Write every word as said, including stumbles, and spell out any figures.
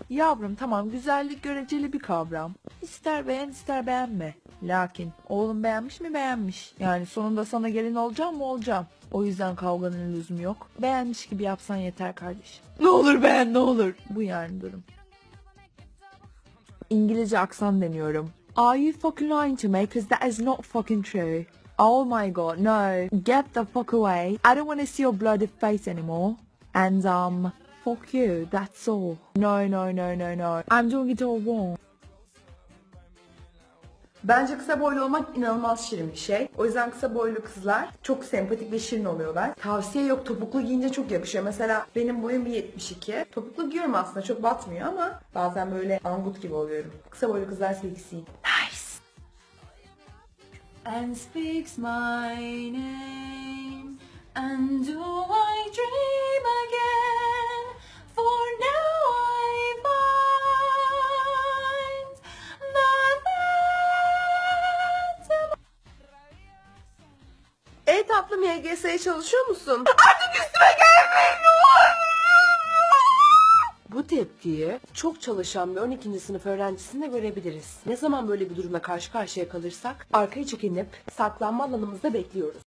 Yavrum tamam, güzellik göreceli bir kavram. İster beğen ister beğenme. Lakin oğlum beğenmiş mi beğenmiş. Yani sonunda sana gelin olacağım mı olacağım. O yüzden kavganın lüzumu yok. Beğenmiş gibi yapsan yeter kardeşim. Ne olur beğen ne olur. Bu yani durum. İngilizce aksan deniyorum. Are you fucking lying to me? Cause that is not fucking true. Oh my god, no. Get the fuck away. I don't want to see your bloody face anymore. And um, fuck you, that's all. No, no, no, no, no. I'm doing it all wrong. Bence kısa boylu olmak inanılmaz şirin bir şey. O yüzden kısa boylu kızlar çok sempatik ve şirin oluyorlar. Tavsiye yok, topuklu giyince çok yakışıyor. Mesela benim boyum bir yetmiş iki. Topuklu giyiyorum aslında, çok batmıyor ama bazen böyle angut gibi oluyorum. Kısa boylu kızlar seksi. Nice. And speaks my name, and do I dream again? For now I find that E tatlım, Y G S'ye çalışıyor musun? Artık üstüme gelmeyin ne olur. Bu tepkiyi çok çalışan bir on ikinci sınıf öğrencisinde görebiliriz. Ne zaman böyle bir durumla karşı karşıya kalırsak arkaya çekinip saklanma alanımızda bekliyoruz.